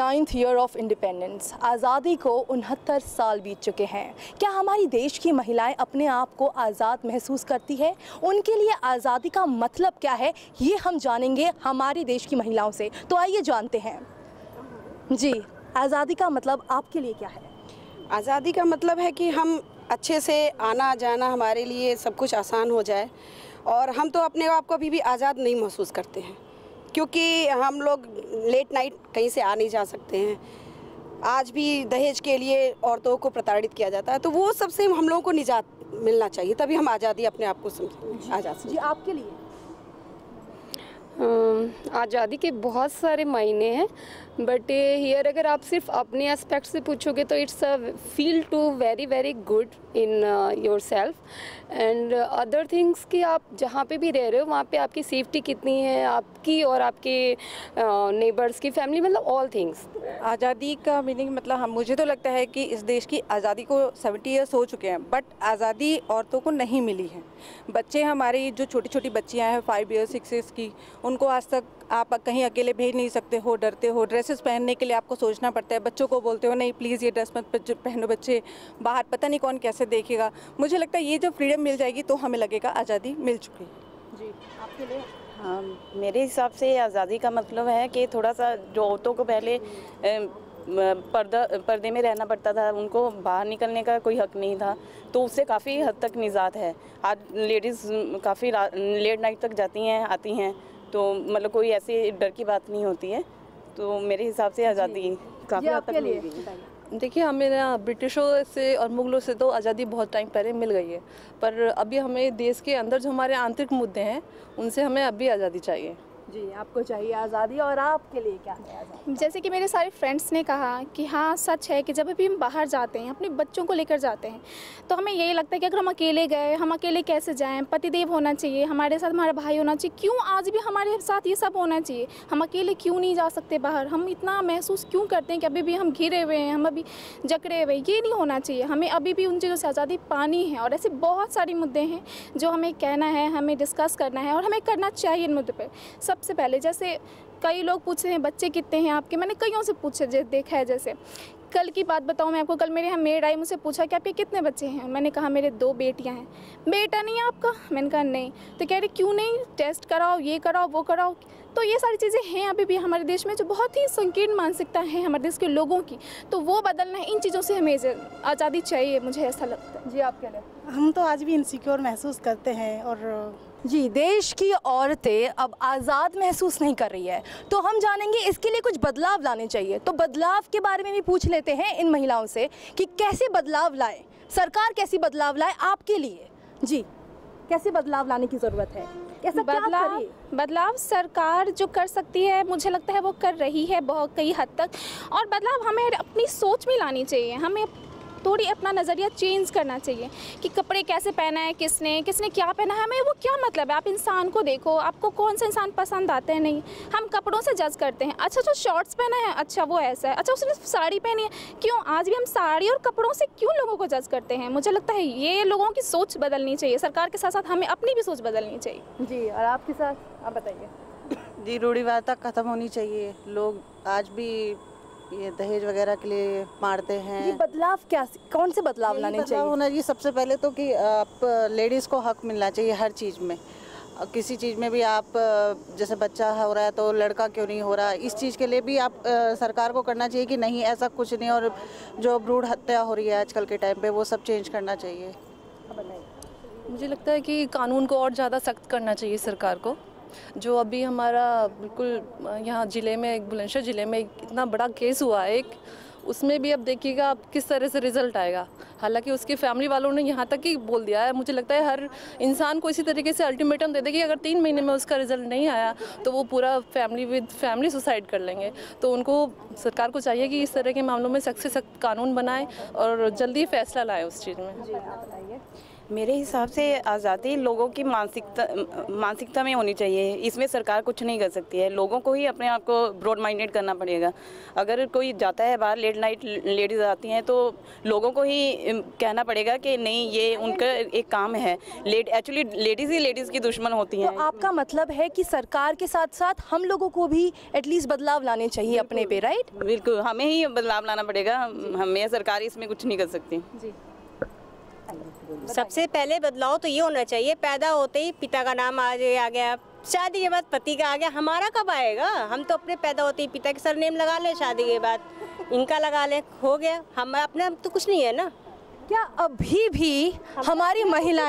49th year of independence, आज़ादी को 69 साल बीत चुके हैं। क्या हमारी देश की महिलाएं अपने आप को आज़ाद महसूस करती है? उनके लिए आज़ादी का मतलब क्या है, ये हम जानेंगे हमारे देश की महिलाओं से। तो आइए जानते हैं। जी, आज़ादी का मतलब आपके लिए क्या है? आज़ादी का मतलब है कि हम अच्छे से आना जाना, हमारे लिए सब कुछ आसान हो जाए। और हम तो अपने आप को अभी भी आज़ाद नहीं महसूस करते हैं, क्योंकि हम लोग लेट नाइट कहीं से आ नहीं जा सकते हैं। आज भी दहेज के लिए औरतों को प्रताड़ित किया जाता है, तो वो सबसे हम लोगों को निजात मिलना चाहिए, तभी हम आज़ादी अपने आप को समझें आज़ाद। जी, आपके लिए? आज़ादी के बहुत सारे मायने हैं, बट हियर अगर आप सिर्फ अपने एस्पेक्ट से पूछोगे तो it's a feel to very very good in your self and other things कि आप जहाँ पे भी रह रहे हो वहाँ पे आपकी सेफ्टी कितनी है, आपकी और आपके नेबर्स की, फैमिली, मतलब ऑल थिंग्स। आज़ादी का मीनिंग मतलब मुझे तो लगता है कि इस देश की आज़ादी को 70 ईयर्स हो चुके हैं, बट आज़ादी औरतों को नहीं मिली है। बच्चे हमारी जो छोटी छोटी बच्चियां हैं 5 ईयर्स 6 ईयर्स की, उनको आज तक आप कहीं अकेले भेज नहीं सकते हो, डरते हो। ड्रेसेस पहनने के लिए आपको सोचना पड़ता है, बच्चों को बोलते हो नहीं प्लीज़ ये ड्रेस मत पहनो बच्चे, बाहर पता नहीं कौन कैसे देखेगा। मुझे लगता है ये जब फ्रीडम मिल जाएगी तो हमें लगेगा आज़ादी मिल चुकी है। जी, आपके लिए? हाँ, मेरे हिसाब से आज़ादी का मतलब है कि थोड़ा सा जो औरतों को पहले पर्दे में रहना पड़ता था, उनको बाहर निकलने का कोई हक नहीं था, तो उससे काफ़ी हद तक निजात है। आज लेडीज़ काफ़ी लेट नाइट तक जाती हैं आती हैं, तो मतलब कोई ऐसी डर की बात नहीं होती है। तो मेरे हिसाब से आज़ादी काफ़ी हद तक मिल गई है। देखिए, हमें ना ब्रिटिशों से और मुग़लों से तो आज़ादी बहुत टाइम पहले मिल गई है, पर अभी हमें देश के अंदर जो हमारे आंतरिक मुद्दे हैं उनसे हमें अभी आज़ादी चाहिए। जी, आपको चाहिए आज़ादी, और आपके लिए क्या है आज़ादी? जैसे कि मेरे सारे फ्रेंड्स ने कहा कि हाँ सच है कि जब भी हम बाहर जाते हैं, अपने बच्चों को लेकर जाते हैं, तो हमें यही लगता है कि अगर हम अकेले गए, हम अकेले कैसे जाएं? पतिदेव होना चाहिए हमारे साथ, हमारा भाई होना चाहिए। क्यों आज भी हमारे साथ ये सब होना चाहिए? हम अकेले क्यों नहीं जा सकते बाहर? हम इतना महसूस क्यों करते हैं कि अभी भी हम घिरे हुए हैं, हम अभी जकड़े हुए? ये नहीं होना चाहिए। हमें अभी भी उन चीज़ों से आज़ादी पानी है। और ऐसे बहुत सारे मुद्दे हैं जो हमें कहना है, हमें डिस्कस करना है, और हमें करना चाहिए इन मुद्दों पर। सबसे पहले जैसे कई लोग पूछ रहे हैं बच्चे कितने हैं आपके, मैंने कईयों से पूछे देखा है। जैसे कल की बात बताऊं मैं आपको, कल मेरे यहाँ मेड आई, मुझसे पूछा कि आपके कितने बच्चे हैं? मैंने कहा मेरे 2 बेटियां हैं। बेटा नहीं है आपका? मैंने कहा नहीं। तो कह रहे क्यों नहीं, टेस्ट कराओ, ये कराओ, वो कराओ। तो ये सारी चीज़ें हैं अभी भी हमारे देश में, जो बहुत ही संकीर्ण मानसिकता है हमारे देश के लोगों की, तो वो बदलना है। इन चीज़ों से हमें आज़ादी चाहिए, मुझे ऐसा लगता है। जी, आप क्या? हम तो आज भी इनसिक्योर महसूस करते हैं। और जी, देश की औरतें अब आज़ाद महसूस नहीं कर रही है, तो हम जानेंगे इसके लिए कुछ बदलाव लाने चाहिए। तो बदलाव के बारे में भी पूछ लेते हैं इन महिलाओं से कि कैसे बदलाव लाए, सरकार कैसी बदलाव लाए आपके लिए। जी, कैसे बदलाव लाने की ज़रूरत है? ऐसा बदलाव सरकार जो कर सकती है, मुझे लगता है वो कर रही है बहुत कई हद तक। और बदलाव हमें अपनी सोच में लानी चाहिए, हमें थोड़ी अपना नज़रिया चेंज करना चाहिए कि कपड़े कैसे पहना है, किसने क्या पहना है, हमें वो क्या मतलब है। आप इंसान को देखो, आपको कौन सा इंसान पसंद आता है? नहीं, हम कपड़ों से जज करते हैं। अच्छा जो शॉर्ट्स पहना है, अच्छा वो ऐसा है, अच्छा उसने साड़ी पहनी है, क्यों? आज भी हम साड़ी और कपड़ों से क्यों लोगों को जज करते हैं? मुझे लगता है ये लोगों की सोच बदलनी चाहिए। सरकार के साथ साथ हमें अपनी भी सोच बदलनी चाहिए। जी, और आपके साथ आप बताइए। जी, रूढ़िवादिता ख़त्म होनी चाहिए। लोग आज भी ये दहेज वगैरह के लिए मारते हैं। ये बदलाव कौन से बदलाव लाने चाहिए? होना चाहिए सबसे पहले तो कि आप लेडीज़ को हक मिलना चाहिए हर चीज़ में। किसी चीज़ में भी आप, जैसे बच्चा हो रहा है तो लड़का क्यों नहीं हो रहा, इस चीज़ के लिए भी आप सरकार को करना चाहिए कि नहीं ऐसा कुछ नहीं। और जो भ्रूण हत्या हो रही है आजकल के टाइम पे, वो सब चेंज करना चाहिए। मुझे लगता है कि कानून को और ज़्यादा सख्त करना चाहिए सरकार को। जो अभी हमारा बिल्कुल यहाँ ज़िले में, बुलंदशहर ज़िले में इतना बड़ा केस हुआ है एक, उसमें भी अब देखिएगा आप किस तरह से रिज़ल्ट आएगा। हालांकि उसके फैमिली वालों ने यहाँ तक ही बोल दिया है। मुझे लगता है हर इंसान को इसी तरीके से अल्टीमेटम दे देगी, अगर 3 महीने में उसका रिज़ल्ट नहीं आया तो वो पूरा फैमिली सुसाइड कर लेंगे। तो उनको, सरकार को चाहिए कि इस तरह के मामलों में सख्त से सख्त कानून बनाए और जल्दी फैसला लाए उस चीज़ में। जी, आप बताइए। मेरे हिसाब से आज़ादी लोगों की मानसिकता में होनी चाहिए। इसमें सरकार कुछ नहीं कर सकती है, लोगों को ही अपने आप को ब्रॉड माइंडेड करना पड़ेगा। अगर कोई जाता है बाहर, लेट नाइट लेडीज़ आती हैं, तो लोगों को ही कहना पड़ेगा कि नहीं, ये उनका एक काम है। एक्चुअली लेडीज़ ही लेडीज़ की दुश्मन होती हैं। तो आपका मतलब है कि सरकार के साथ साथ हम लोगों को भी एटलीस्ट बदलाव लाने चाहिए अपने पे, राइट? बिल्कुल, हमें ही बदलाव लाना पड़ेगा, हमें सरकार इसमें कुछ नहीं कर सकती। जी, सबसे पहले बदलाव तो ये होना चाहिए, पैदा होते ही पिता का नाम आ गया, शादी के बाद पति का आ गया। हमारा कब आएगा? हम तो अपने पैदा होते ही पिता के सरनेम लगा लें, शादी के बाद इनका लगा लें, हो गया। हम अपने तो कुछ नहीं है ना। क्या अभी भी हमारी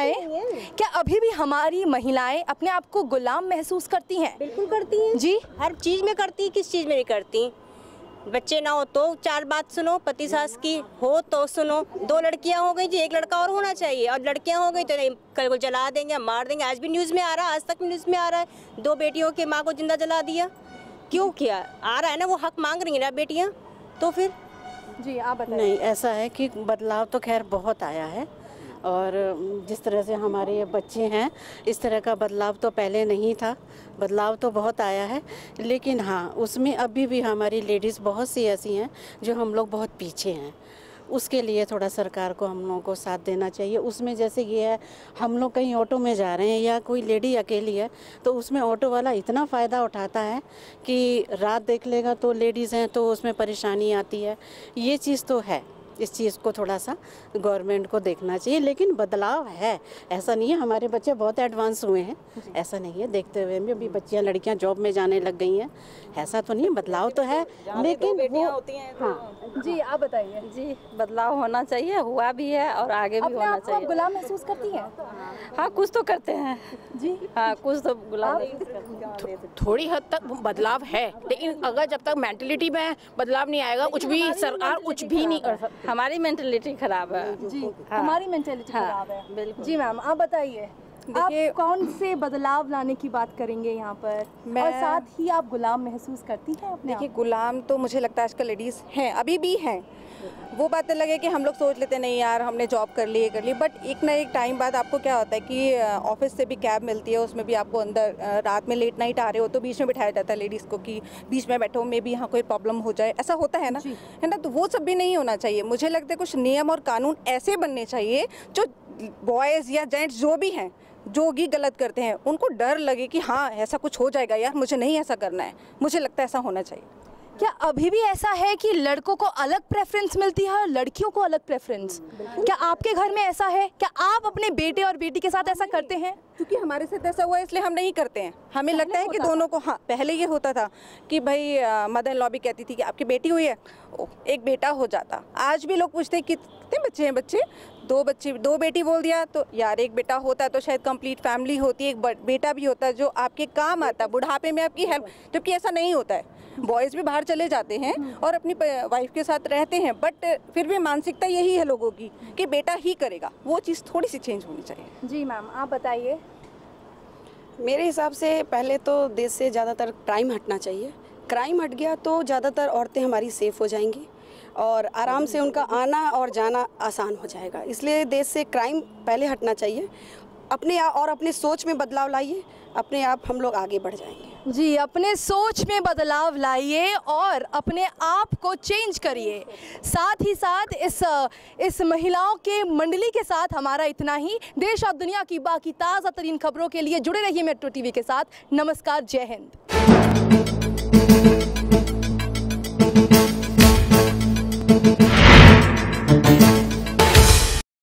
महिलाएं अपने आप को गुलाम महसूस करती हैं? बिल्कुल करती हैं जी। हर चीज़ में करती, किस चीज़ में नहीं करती? बच्चे ना हो तो 4 बात सुनो, पति सास की हो तो सुनो। 2 लड़कियां हो गई जी, 1 लड़का और होना चाहिए, और लड़कियां हो गई तो नहीं, कल को जला देंगे, मार देंगे। आज भी न्यूज़ में आ रहा है, आज तक न्यूज़ में आ रहा है, 2 बेटियों की माँ को जिंदा जला दिया। क्यों किया? आ रहा है ना, वो हक मांग रही है ना बेटियाँ, तो फिर। जी, आप बताइए। नहीं, ऐसा है कि बदलाव तो खैर बहुत आया है, और जिस तरह से हमारे ये बच्चे हैं, इस तरह का बदलाव तो पहले नहीं था। बदलाव तो बहुत आया है, लेकिन हाँ, उसमें अभी भी हमारी लेडीज़ बहुत सी ऐसी हैं जो हम लोग बहुत पीछे हैं। उसके लिए थोड़ा सरकार को हम लोगों को साथ देना चाहिए। उसमें जैसे ये है, हम लोग कहीं ऑटो में जा रहे हैं या कोई लेडी अकेली है, तो उसमें ऑटो वाला इतना फ़ायदा उठाता है कि रात देख लेगा तो लेडीज़ हैं तो उसमें परेशानी आती है। ये चीज़ तो है, इस चीज़ को थोड़ा सा गवर्नमेंट को देखना चाहिए। लेकिन बदलाव है, ऐसा नहीं है हमारे बच्चे बहुत एडवांस हुए हैं, ऐसा नहीं है। देखते हुए भी अभी बच्चियाँ लड़कियाँ जॉब में जाने लग गई हैं, ऐसा तो नहीं, बदलाव तो है, लेकिन वो हाँ। जी, आप बताइए। जी, बदलाव होना चाहिए, हुआ भी है और आगे भी होना चाहिए। आप गुलाम महसूस करती हैं? हाँ, कुछ तो करते हैं जी। हाँ, कुछ तो गुलाम थोड़ी हद तक बदलाव है, लेकिन अगर जब तक मेंटलिटी में बदलाव नहीं आएगा, कुछ भी सरकार कुछ भी नहीं कर सकती। हमारी मेंटलिटी खराब है जी। हाँ। हमारी मेंटलिटी खराब है। बिल्कुल। जी मैम, आप बताइए, आप कौन से बदलाव लाने की बात करेंगे यहाँ पर, और साथ ही आप गुलाम महसूस करती हैं अपने? देखिए, गुलाम तो मुझे लगता है आजकल लेडीज़ हैं, अभी भी हैं। वो बात अलग है कि हम लोग सोच लेते नहीं यार, हमने जॉब कर ली, बट एक ना एक टाइम बाद आपको क्या होता है कि ऑफिस से भी कैब मिलती है, उसमें भी आपको अंदर रात में लेट नाइट आ रहे हो तो बीच में बिठाया जाता है लेडीज़ को कि बीच में बैठो, में भी यहाँ कोई प्रॉब्लम हो जाए, ऐसा होता है ना, तो वो सब भी नहीं होना चाहिए। मुझे लगता है कुछ नियम और कानून ऐसे बनने चाहिए जो बॉयज़ या जेंट्स जो भी हैं, जो भी गलत करते हैं, उनको डर लगे कि हाँ ऐसा कुछ हो जाएगा यार, मुझे नहीं ऐसा करना है। मुझे लगता है ऐसा होना चाहिए। क्या अभी भी ऐसा है कि लड़कों को अलग प्रेफरेंस मिलती है और लड़कियों को अलग प्रेफरेंस? क्या आपके घर में ऐसा है? क्या आप अपने बेटे और बेटी के साथ ऐसा करते हैं? क्योंकि हमारे साथ ऐसा हुआ है इसलिए हम नहीं करते हैं। हमें लगता है कि दोनों को, हाँ पहले ये होता था कि भाई मदर इन लॉ भी कहती थी कि आपकी बेटी हुई है, एक बेटा हो जाता। आज भी लोग पूछते हैं कितने बच्चे हैं? बच्चे 2 बच्चे, 2 बेटी बोल दिया तो यार एक बेटा होता तो शायद कंप्लीट फैमिली होती, एक बेटा भी होता जो आपके काम आता, बुढ़ापे में आपकी हेल्प। जबकि ऐसा नहीं होता है, बॉयज़ भी बाहर चले जाते हैं और अपनी वाइफ के साथ रहते हैं, बट फिर भी मानसिकता यही है लोगों की कि बेटा ही करेगा। वो चीज़ थोड़ी सी चेंज होनी चाहिए। जी मैम, आप बताइए। मेरे हिसाब से पहले तो देश से ज़्यादातर क्राइम हटना चाहिए। क्राइम हट गया तो ज़्यादातर औरतें हमारी सेफ़ हो जाएंगी और आराम से उनका आना और जाना आसान हो जाएगा। इसलिए देश से क्राइम पहले हटना चाहिए। अपने सोच में बदलाव लाइए, अपने आप हम लोग आगे बढ़ जाएंगे। जी, अपने सोच में बदलाव लाइए और अपने आप को चेंज करिए। साथ ही साथ इस महिलाओं के मंडली के साथ हमारा इतना ही। देश और दुनिया की बाकी ताज़ा तरीन खबरों के लिए जुड़े रहिए मेट्रो टीवी के साथ। नमस्कार, जय हिंद।